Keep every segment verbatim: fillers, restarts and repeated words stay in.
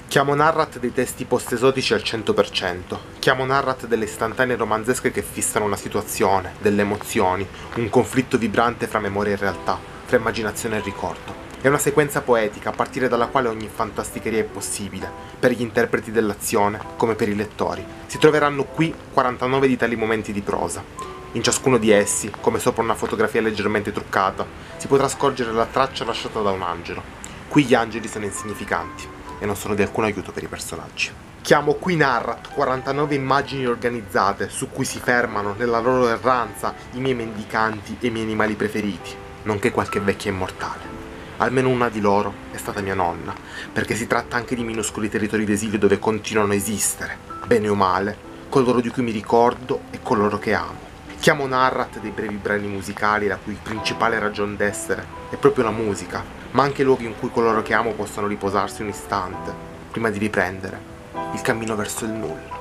Chiamo Narrat dei testi post-esotici al cento per cento. Chiamo Narrat delle istantanee romanzesche che fissano una situazione, delle emozioni, un conflitto vibrante fra memoria e realtà, fra immaginazione e ricordo. È una sequenza poetica a partire dalla quale ogni fantasticheria è possibile, per gli interpreti dell'azione come per i lettori. Si troveranno qui quarantanove di tali momenti di prosa. In ciascuno di essi, come sopra una fotografia leggermente truccata, si potrà scorgere la traccia lasciata da un angelo. Qui gli angeli sono insignificanti e non sono di alcun aiuto per i personaggi. Chiamo qui Narrat quarantanove immagini organizzate su cui si fermano nella loro erranza i miei mendicanti e i miei animali preferiti, nonché qualche vecchia immortale. Almeno una di loro è stata mia nonna, perché si tratta anche di minuscoli territori d'esilio dove continuano a esistere, bene o male, coloro di cui mi ricordo e coloro che amo. Chiamo Narrat dei brevi brani musicali la cui principale ragion d'essere è proprio la musica, ma anche luoghi in cui coloro che amo possono riposarsi un istante, prima di riprendere il cammino verso il nulla.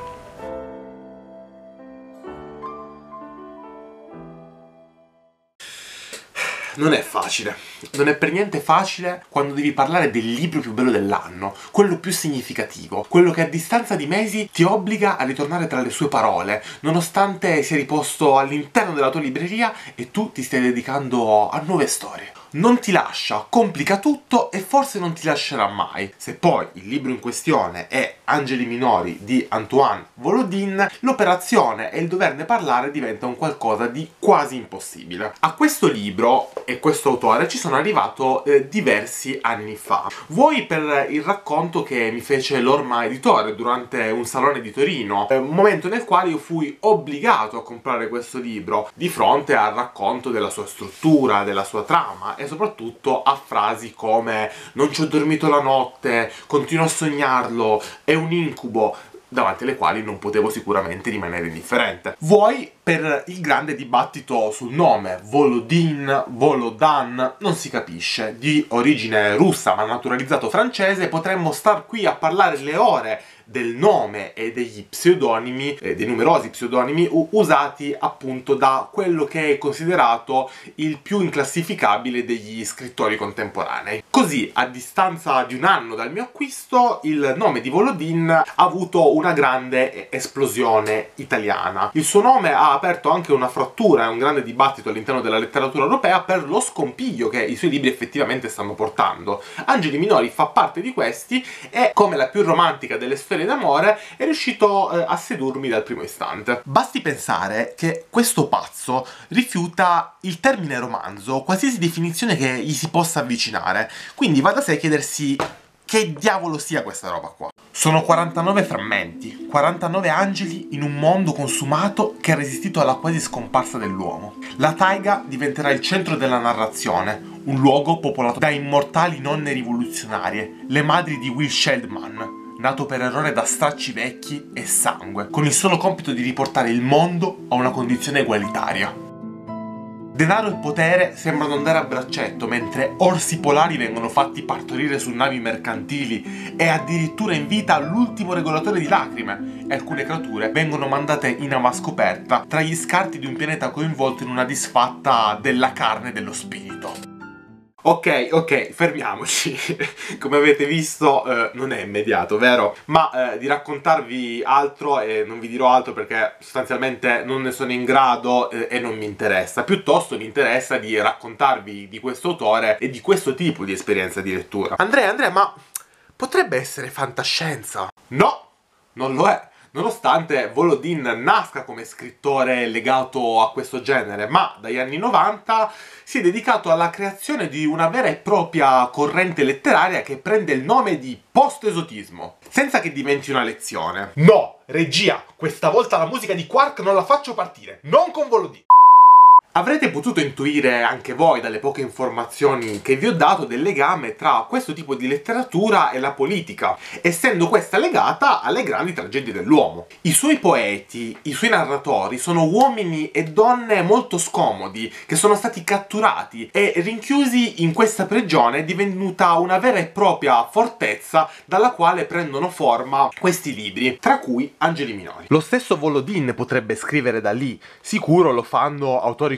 Non è facile, non è per niente facile quando devi parlare del libro più bello dell'anno, quello più significativo, quello che a distanza di mesi ti obbliga a ritornare tra le sue parole, nonostante sia riposto all'interno della tua libreria e tu ti stai dedicando a nuove storie. Non ti lascia, complica tutto e forse non ti lascerà mai. Se poi il libro in questione è Angeli minori di Antoine Volodin, l'operazione e il doverne parlare diventa un qualcosa di quasi impossibile. A questo libro e questo autore ci sono arrivato eh, diversi anni fa. Vuoi per il racconto che mi fece l'Orma Editore durante un salone di Torino, eh, un momento nel quale io fui obbligato a comprare questo libro di fronte al racconto della sua struttura, della sua trama e soprattutto a frasi come "non ci ho dormito la notte", "continuo a sognarlo", "è un incubo", davanti alle quali non potevo sicuramente rimanere indifferente. Vuoi per il grande dibattito sul nome, Volodin, Volodan, non si capisce, di origine russa ma naturalizzato francese, potremmo star qui a parlare le ore del nome e degli pseudonimi, eh, dei numerosi pseudonimi usati appunto da quello che è considerato il più inclassificabile degli scrittori contemporanei. Così, a distanza di un anno dal mio acquisto, il nome di Volodin ha avuto una grande esplosione italiana. Il suo nome ha aperto anche una frattura e un grande dibattito all'interno della letteratura europea per lo scompiglio che i suoi libri effettivamente stanno portando. Angeli minori fa parte di questi e, come la più romantica delle storie d'amore, è riuscito eh, a sedurmi dal primo istante. Basti pensare che questo pazzo rifiuta il termine romanzo, qualsiasi definizione che gli si possa avvicinare, quindi va da sé chiedersi che diavolo sia questa roba qua. Sono quarantanove frammenti, quarantanove angeli in un mondo consumato che ha resistito alla quasi scomparsa dell'uomo. La taiga diventerà il centro della narrazione, un luogo popolato da immortali nonne rivoluzionarie, le madri di Will Sheldman, nato per errore da stracci vecchi e sangue, con il solo compito di riportare il mondo a una condizione egualitaria. Denaro e potere sembrano andare a braccetto, mentre orsi polari vengono fatti partorire su navi mercantili e addirittura in vita l'ultimo regolatore di lacrime, e alcune creature vengono mandate in ava scoperta tra gli scarti di un pianeta coinvolto in una disfatta della carne e dello spirito. Ok, ok, fermiamoci. Come avete visto eh, non è immediato, vero? Ma eh, di raccontarvi altro, e non vi dirò altro perché sostanzialmente non ne sono in grado eh, e non mi interessa. Piuttosto mi interessa di raccontarvi di questo autore e di questo tipo di esperienza di lettura. Andrea, Andrea, ma potrebbe essere fantascienza? No, non lo è. Nonostante Volodin nasca come scrittore legato a questo genere, ma dagli anni novanta si è dedicato alla creazione di una vera e propria corrente letteraria che prende il nome di post-esotismo, senza che diventi una lezione. No, regia, questa volta la musica di Quark non la faccio partire, non con Volodin. Avrete potuto intuire anche voi dalle poche informazioni che vi ho dato del legame tra questo tipo di letteratura e la politica, essendo questa legata alle grandi tragedie dell'uomo. I suoi poeti, i suoi narratori sono uomini e donne molto scomodi, che sono stati catturati e rinchiusi in questa prigione, divenuta una vera e propria fortezza dalla quale prendono forma questi libri, tra cui Angeli minori. Lo stesso Volodin potrebbe scrivere da lì, sicuro lo fanno autori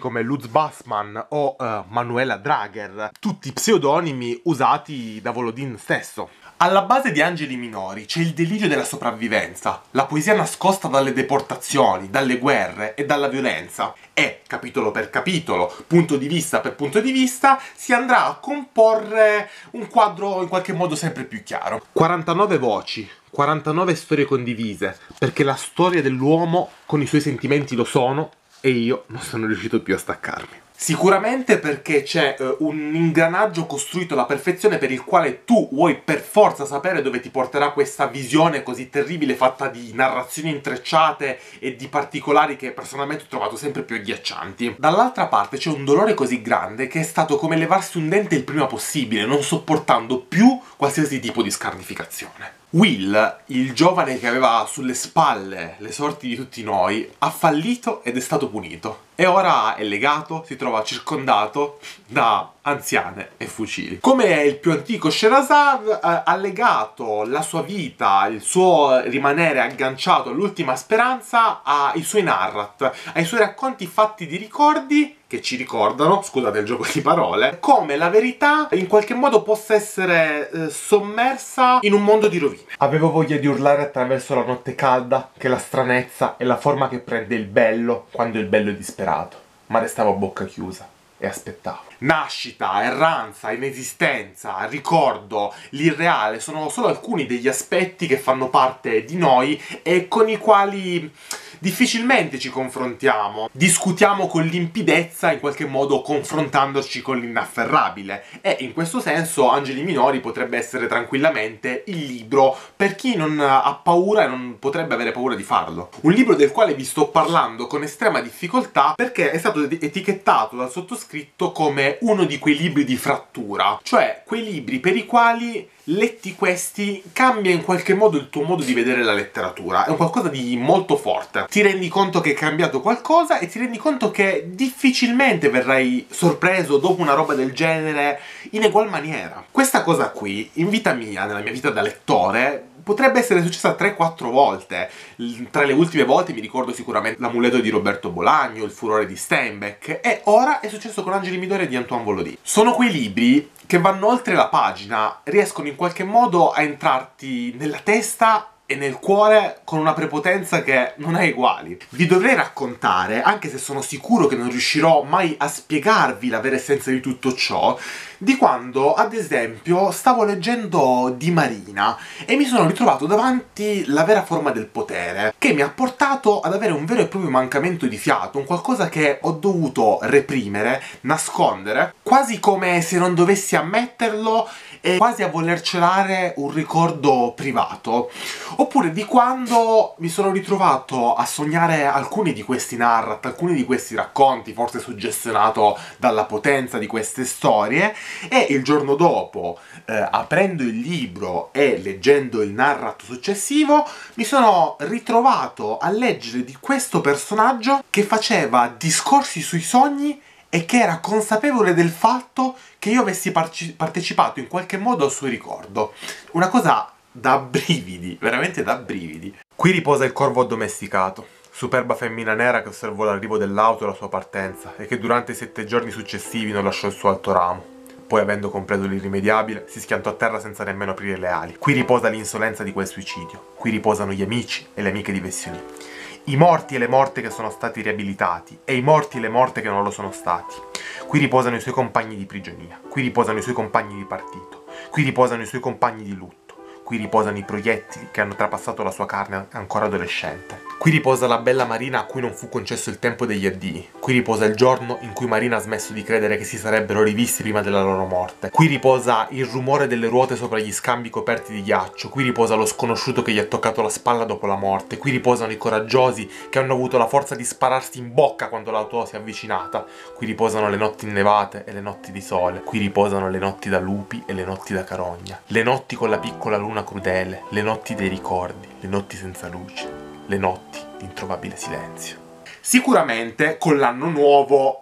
come Lutz Bassmann o uh, Manuela Drager, tutti pseudonimi usati da Volodin stesso. Alla base di Angeli Minori c'è il delirio della sopravvivenza, la poesia nascosta dalle deportazioni, dalle guerre e dalla violenza. E, capitolo per capitolo, punto di vista per punto di vista, si andrà a comporre un quadro in qualche modo sempre più chiaro. quarantanove voci, quarantanove storie condivise, perché la storia dell'uomo con i suoi sentimenti lo sono e io non sono riuscito più a staccarmi. Sicuramente perché c'è uh, un ingranaggio costruito alla perfezione per il quale tu vuoi per forza sapere dove ti porterà questa visione così terribile, fatta di narrazioni intrecciate e di particolari che personalmente ho trovato sempre più agghiaccianti. Dall'altra parte c'è un dolore così grande che è stato come levarsi un dente il prima possibile, non sopportando più qualsiasi tipo di scarnificazione. Will, il giovane che aveva sulle spalle le sorti di tutti noi, ha fallito ed è stato punito. E ora è legato, si trova circondato da anziane e fucili. Come il più antico Sherazad, eh, ha legato la sua vita, il suo rimanere agganciato all'ultima speranza ai suoi narrat, ai suoi racconti fatti di ricordi che ci ricordano, scusate il gioco di parole, come la verità in qualche modo possa essere eh, sommersa in un mondo di rovine. Avevo voglia di urlare attraverso la notte calda che la stranezza è la forma che prende il bello quando il bello è disperato, ma restavo a bocca chiusa e aspettavo. Nascita, erranza, inesistenza, ricordo, l'irreale sono solo alcuni degli aspetti che fanno parte di noi e con i quali difficilmente ci confrontiamo. Discutiamo con limpidezza, in qualche modo confrontandoci con l'inafferrabile. E in questo senso Angeli Minori potrebbe essere tranquillamente il libro per chi non ha paura e non potrebbe avere paura di farlo. Un libro del quale vi sto parlando con estrema difficoltà perché è stato etichettato dal sottoscritto come uno di quei libri di frattura, cioè quei libri per i quali letti questi cambia in qualche modo il tuo modo di vedere la letteratura. È un qualcosa di molto forte. Ti rendi conto che è cambiato qualcosa e ti rendi conto che difficilmente verrai sorpreso dopo una roba del genere in egual maniera. Questa cosa qui, in vita mia, nella mia vita da lettore, potrebbe essere successa tre quattro volte. Tra le ultime volte mi ricordo sicuramente l'Amuleto di Roberto Bolagno, Il furore di Steinbeck, e ora è successo con Angeli Minori di Antoine Volodin. Sono quei libri che vanno oltre la pagina, riescono in qualche modo a entrarti nella testa e nel cuore con una prepotenza che non ha eguali. Vi dovrei raccontare, anche se sono sicuro che non riuscirò mai a spiegarvi la vera essenza di tutto ciò, di quando, ad esempio, stavo leggendo Di Marina e mi sono ritrovato davanti la vera forma del potere, che mi ha portato ad avere un vero e proprio mancamento di fiato, un qualcosa che ho dovuto reprimere, nascondere, quasi come se non dovessi ammetterlo e quasi a voler celare un ricordo privato. Oppure di quando mi sono ritrovato a sognare alcuni di questi narrat, alcuni di questi racconti, forse suggestionato dalla potenza di queste storie, e il giorno dopo, eh, aprendo il libro e leggendo il narrat successivo, mi sono ritrovato a leggere di questo personaggio che faceva discorsi sui sogni e che era consapevole del fatto che io avessi partecipato in qualche modo al suo ricordo. Una cosa da brividi, veramente da brividi. Qui riposa il corvo addomesticato, superba femmina nera che osservò l'arrivo dell'auto e la sua partenza e che durante i sette giorni successivi non lasciò il suo alto ramo. Poi, avendo compreso l'irrimediabile, si schiantò a terra senza nemmeno aprire le ali. Qui riposa l'insolenza di quel suicidio. Qui riposano gli amici e le amiche di Vessionie. I morti e le morte che sono stati riabilitati e i morti e le morte che non lo sono stati. Qui riposano i suoi compagni di prigionia. Qui riposano i suoi compagni di partito. Qui riposano i suoi compagni di lutto. Qui riposano i proiettili che hanno trapassato la sua carne ancora adolescente. Qui riposa la bella Marina a cui non fu concesso il tempo degli addii. Qui riposa il giorno in cui Marina ha smesso di credere che si sarebbero rivisti prima della loro morte. Qui riposa il rumore delle ruote sopra gli scambi coperti di ghiaccio. Qui riposa lo sconosciuto che gli ha toccato la spalla dopo la morte. Qui riposano i coraggiosi che hanno avuto la forza di spararsi in bocca quando l'auto si è avvicinata. Qui riposano le notti innevate e le notti di sole. Qui riposano le notti da lupi e le notti da carogna. Le notti con la piccola luna crudele, le notti dei ricordi, le notti senza luce, le notti di introvabile silenzio. Sicuramente con l'anno nuovo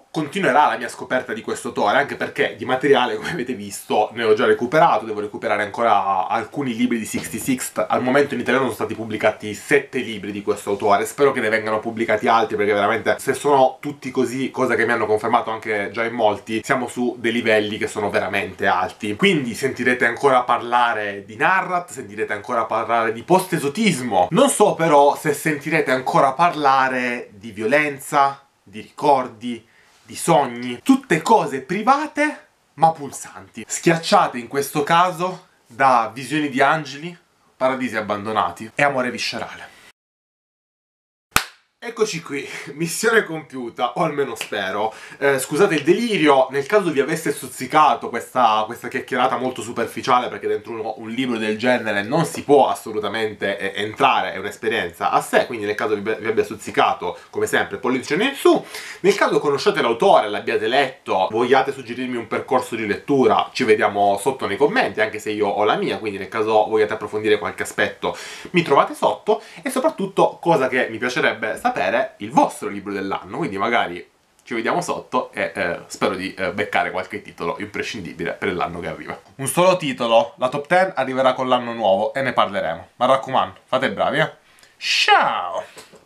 continuerà la mia scoperta di questo autore, anche perché di materiale, come avete visto, ne ho già recuperato, devo recuperare ancora alcuni libri di sessantasei. Al momento in italiano sono stati pubblicati sette libri di questo autore, spero che ne vengano pubblicati altri, perché veramente se sono tutti così, cosa che mi hanno confermato anche già in molti, siamo su dei livelli che sono veramente alti. Quindi sentirete ancora parlare di Narrat, sentirete ancora parlare di post-esotismo, non so però se sentirete ancora parlare di violenza, di ricordi, di sogni, tutte cose private ma pulsanti, schiacciate in questo caso da visioni di angeli, paradisi abbandonati e amore viscerale. Eccoci qui, missione compiuta, o almeno spero. Eh, scusate il delirio, nel caso vi avesse stuzzicato questa, questa chiacchierata molto superficiale, perché dentro uno, un libro del genere non si può assolutamente eh, entrare, è un'esperienza a sé, quindi nel caso vi, vi abbia stuzzicato, come sempre, pollice in su. Nel caso conosciate l'autore, l'abbiate letto, vogliate suggerirmi un percorso di lettura, ci vediamo sotto nei commenti, anche se io ho la mia, quindi nel caso vogliate approfondire qualche aspetto, mi trovate sotto, e soprattutto, cosa che mi piacerebbe sapere, sapere il vostro libro dell'anno, quindi magari ci vediamo sotto e eh, spero di eh, beccare qualche titolo imprescindibile per l'anno che arriva. Un solo titolo, la top dieci arriverà con l'anno nuovo e ne parleremo, ma raccomando, fate bravi, eh! Ciao!